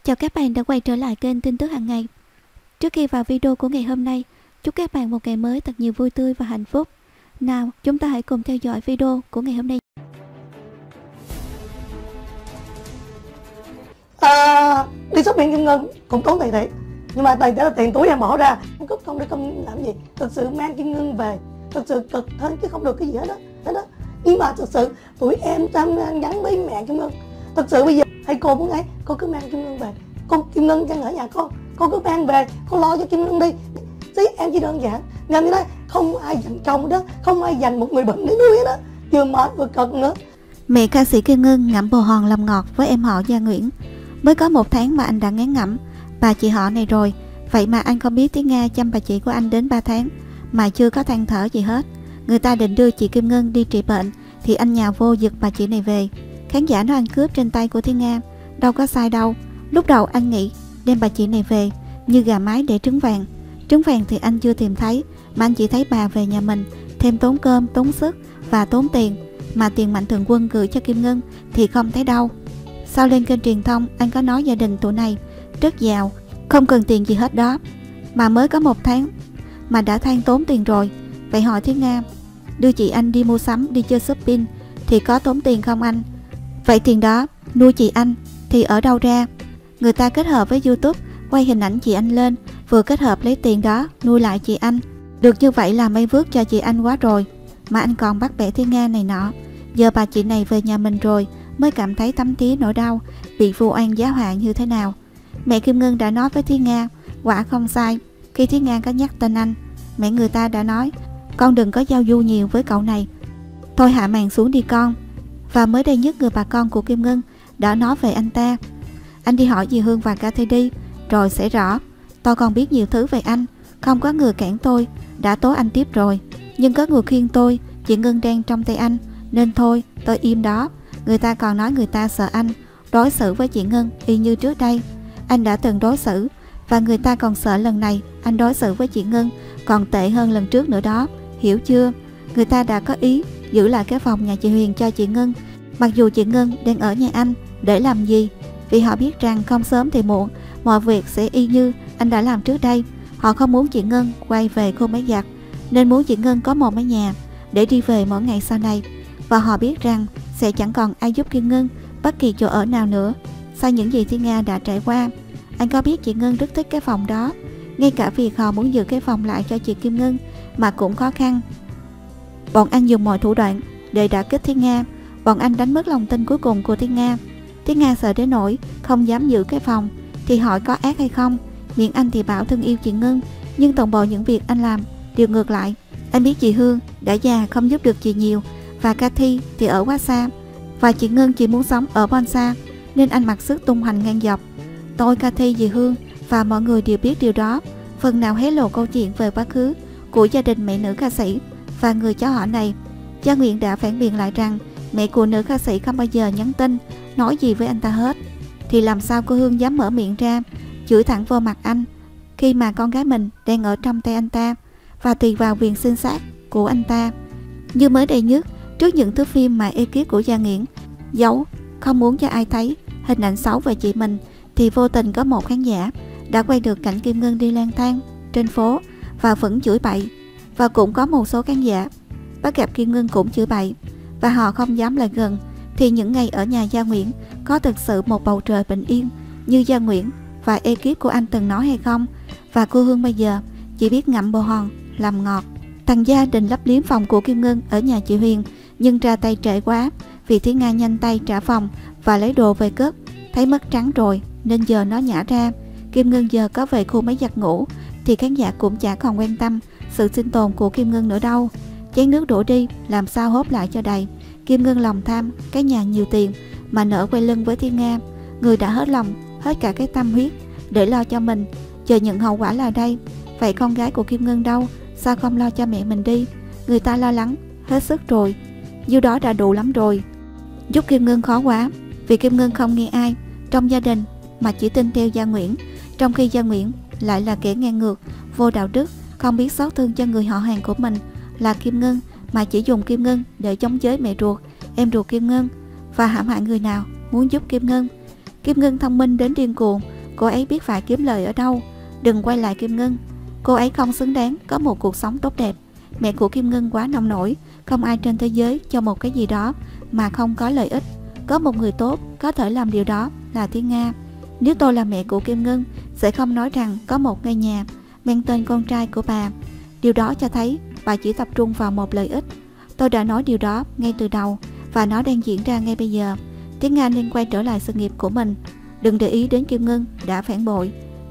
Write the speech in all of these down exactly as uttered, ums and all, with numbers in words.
Chào các bạn đã quay trở lại kênh tin tức hàng ngày. Trước khi vào video của ngày hôm nay, chúc các bạn một ngày mới thật nhiều vui tươi và hạnh phúc. Nào, chúng ta hãy cùng theo dõi video của ngày hôm nay. À, đi shopping Kim Ngân cũng tốn tiền thiệt, nhưng mà tiền đó là tiền túi em bỏ ra, không cướp không để không làm gì. Thực sự mang Kim Ngân về thực sự cực hơn chứ không được cái gì hết đó, hết đó. Nhưng mà thực sự tụi em chăm gắn với mẹ Kim Ngân. Thực sự bây giờ hay cô muốn ấy, cô cứ mang Kim Ngân về, con Kim Ngân chẳng ở nhà con, con cứ mang về, con lo cho Kim Ngân đi. Chứ em chỉ đơn giản, nên như thế không ai dành chồng đó, không ai dành một người bệnh để nuôi hết đó, vừa mệt vừa cực nữa. Mẹ ca sĩ Kim Ngân ngậm bồ hòn làm ngọt với em họ Gia Nguyễn. Mới có một tháng mà anh đã ngán ngẩm bà chị họ này rồi. Vậy mà anh không biết tiếng Nga chăm bà chị của anh đến ba tháng mà chưa có than thở gì hết. Người ta định đưa chị Kim Ngân đi trị bệnh thì anh nhào vô giật bà chị này về. Khán giả nói anh cướp trên tay của Thiên Nga, đâu có sai đâu. Lúc đầu anh nghĩ đem bà chị này về như gà mái để trứng vàng. Trứng vàng thì anh chưa tìm thấy, mà anh chỉ thấy bà về nhà mình thêm tốn cơm, tốn sức và tốn tiền. Mà tiền Mạnh Thường Quân gửi cho Kim Ngân thì không thấy đâu. Sau lên kênh truyền thông, anh có nói gia đình tụi này rất giàu, không cần tiền gì hết đó. Mà mới có một tháng mà đã than tốn tiền rồi. Vậy hỏi Thiên Nga, đưa chị anh đi mua sắm, đi chơi shopping thì có tốn tiền không anh? Vậy tiền đó nuôi chị anh thì ở đâu ra? Người ta kết hợp với YouTube quay hình ảnh chị anh lên, vừa kết hợp lấy tiền đó nuôi lại chị anh. Được như vậy là may vước cho chị anh quá rồi. Mà anh còn bắt bẻ Thiên Nga này nọ. Giờ bà chị này về nhà mình rồi mới cảm thấy tấm tía nỗi đau bị vu oan giá họa như thế nào. Mẹ Kim Ngân đã nói với Thiên Nga quả không sai khi Thiên Nga có nhắc tên anh. Mẹ người ta đã nói con đừng có giao du nhiều với cậu này, thôi hạ màn xuống đi con. Và mới đây nhất người bà con của Kim Ngân đã nói về anh ta. Anh đi hỏi dì Hương và Cathy đi rồi sẽ rõ. Tôi còn biết nhiều thứ về anh, không có người cản tôi, đã tố anh tiếp rồi. Nhưng có người khuyên tôi, chị Ngân đang trong tay anh, nên thôi tôi im đó. Người ta còn nói người ta sợ anh đối xử với chị Ngân y như trước đây anh đã từng đối xử, và người ta còn sợ lần này anh đối xử với chị Ngân còn tệ hơn lần trước nữa đó, hiểu chưa? Người ta đã có ý giữ lại cái phòng nhà chị Huyền cho chị Ngân, mặc dù chị Ngân đang ở nhà anh. Để làm gì? Vì họ biết rằng không sớm thì muộn mọi việc sẽ y như anh đã làm trước đây. Họ không muốn chị Ngân quay về khu máy giặt, nên muốn chị Ngân có một mái nhà để đi về mỗi ngày sau này. Và họ biết rằng sẽ chẳng còn ai giúp Kim Ngân bất kỳ chỗ ở nào nữa. Sau những gì Thiên Nga đã trải qua, anh có biết chị Ngân rất thích cái phòng đó. Ngay cả việc họ muốn giữ cái phòng lại cho chị Kim Ngân mà cũng khó khăn. Bọn anh dùng mọi thủ đoạn để đả kích Thiên Nga. Bọn anh đánh mất lòng tin cuối cùng của Thiên Nga. Thiên Nga sợ đến nỗi không dám giữ cái phòng. Thì hỏi có ác hay không, miệng anh thì bảo thân yêu chị Ngân, nhưng toàn bộ những việc anh làm đều ngược lại. Anh biết chị Hương đã già không giúp được chị nhiều, và Cathy thì ở quá xa, và chị Ngân chỉ muốn sống ở Bonsa, nên anh mặc sức tung hoành ngang dọc. Tôi, Cathy, dì Hương và mọi người đều biết điều đó. Phần nào hé lộ câu chuyện về quá khứ của gia đình mẹ nữ ca sĩ và người cháu họ này. Gia Nguyễn đã phản biện lại rằng mẹ của nữ ca sĩ không bao giờ nhắn tin nói gì với anh ta hết. Thì làm sao cô Hương dám mở miệng ra chửi thẳng vô mặt anh khi mà con gái mình đang ở trong tay anh ta và tùy vào quyền sinh sát của anh ta. Như mới đây nhất, trước những thước phim mà ekip của Gia Nguyễn giấu không muốn cho ai thấy hình ảnh xấu về chị mình, thì vô tình có một khán giả đã quay được cảnh Kim Ngân đi lang thang trên phố và vẫn chửi bậy. Và cũng có một số khán giả bắt gặp Kim Ngân cũng chửi bậy và họ không dám lại gần. Thì những ngày ở nhà Gia Nguyễn có thực sự một bầu trời bình yên như Gia Nguyễn và ekip của anh từng nói hay không? Và cô Hương bây giờ chỉ biết ngậm bồ hòn làm ngọt. Thằng Gia định lấp liếm phòng của Kim Ngân ở nhà chị Huyền, nhưng ra tay trễ quá vì Thiên Nga nhanh tay trả phòng và lấy đồ về cất. Thấy mất trắng rồi nên giờ nó nhả ra. Kim Ngân giờ có về khu máy giặt ngủ thì khán giả cũng chả còn quan tâm sự sinh tồn của Kim Ngân nữa đâu. Chén nước đổ đi làm sao hốt lại cho đầy. Kim Ngân lòng tham cái nhà nhiều tiền mà nỡ quay lưng với Thiên Nga, người đã hết lòng hết cả cái tâm huyết để lo cho mình, chờ nhận hậu quả là đây. Vậy con gái của Kim Ngân đâu? Sao không lo cho mẹ mình đi? Người ta lo lắng hết sức rồi, nhiêu đó đã đủ lắm rồi. Giúp Kim Ngân khó quá, vì Kim Ngân không nghe ai trong gia đình mà chỉ tin theo Gia Nguyễn, trong khi Gia Nguyễn lại là kẻ ngang ngược, vô đạo đức, không biết xót thương cho người họ hàng của mình là Kim Ngân, mà chỉ dùng Kim Ngân để chống chế mẹ ruột, em ruột Kim Ngân và hãm hại người nào muốn giúp Kim Ngân. Kim Ngân thông minh đến điên cuồng, cô ấy biết phải kiếm lời ở đâu. Đừng quay lại Kim Ngân, cô ấy không xứng đáng có một cuộc sống tốt đẹp. Mẹ của Kim Ngân quá nông nổi, không ai trên thế giới cho một cái gì đó mà không có lợi ích. Có một người tốt có thể làm điều đó là Thiên Nga. Nếu tôi là mẹ của Kim Ngân sẽ không nói rằng có một ngôi nhà mang tên con trai của bà. Điều đó cho thấy bà chỉ tập trung vào một lợi ích. Tôi đã nói điều đó ngay từ đầu và nó đang diễn ra ngay bây giờ. Thiên Nga nên quay trở lại sự nghiệp của mình. Đừng để ý đến Kim Ngân đã phản bội.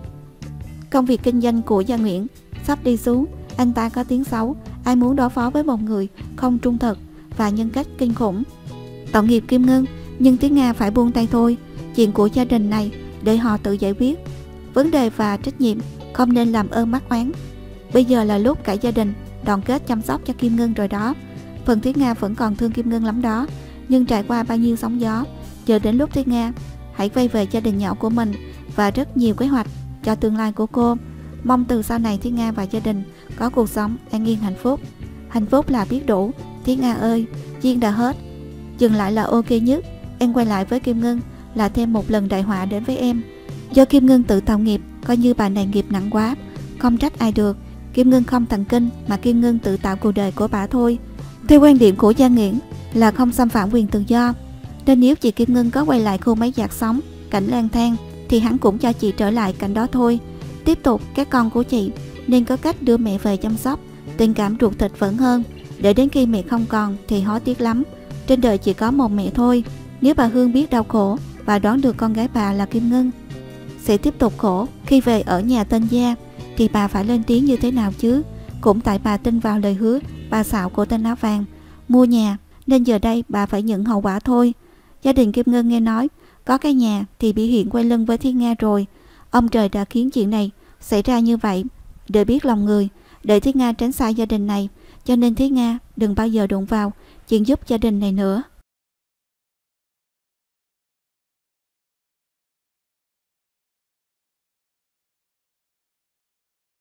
Công việc kinh doanh của Gia Nguyễn sắp đi xuống. Anh ta có tiếng xấu. Ai muốn đối phó với một người không trung thực và nhân cách kinh khủng? Tội nghiệp Kim Ngân, nhưng Thiên Nga phải buông tay thôi. Chuyện của gia đình này để họ tự giải quyết. Vấn đề và trách nhiệm không nên làm ơn mắc oán. Bây giờ là lúc cả gia đình đoàn kết chăm sóc cho Kim Ngân rồi đó. Phần Thiên Nga vẫn còn thương Kim Ngân lắm đó. Nhưng trải qua bao nhiêu sóng gió, giờ đến lúc Thiên Nga hãy quay về gia đình nhỏ của mình và rất nhiều kế hoạch cho tương lai của cô. Mong từ sau này Thiên Nga và gia đình có cuộc sống an yên hạnh phúc. Hạnh phúc là biết đủ. Thiên Nga ơi, duyên đã hết, dừng lại là ok nhất. Em quay lại với Kim Ngân là thêm một lần đại họa đến với em. Do Kim Ngân tự tạo nghiệp, coi như bà này nghiệp nặng quá, không trách ai được. Kim Ngân không thần kinh mà Kim Ngân tự tạo cuộc đời của bà thôi. Theo quan điểm của Gia Nguyễn là không xâm phạm quyền tự do, nên nếu chị Kim Ngân có quay lại khu máy giặt sống, cảnh lang thang, thì hắn cũng cho chị trở lại cảnh đó thôi. Tiếp tục, các con của chị nên có cách đưa mẹ về chăm sóc, tình cảm ruột thịt vẫn hơn. Để đến khi mẹ không còn thì hối tiếc lắm. Trên đời chỉ có một mẹ thôi. Nếu bà Hương biết đau khổ và đoán được con gái bà là Kim Ngân sẽ tiếp tục khổ khi về ở nhà tên Gia, thì bà phải lên tiếng như thế nào chứ? Cũng tại bà tin vào lời hứa bà xạo của tên áo vàng mua nhà, nên giờ đây bà phải nhận hậu quả thôi. Gia đình Kim Ngân nghe nói có cái nhà thì biểu hiện quay lưng với Thiên Nga rồi. Ông trời đã khiến chuyện này xảy ra như vậy để biết lòng người, để Thiên Nga tránh xa gia đình này. Cho nên Thiên Nga đừng bao giờ đụng vào chuyện giúp gia đình này nữa.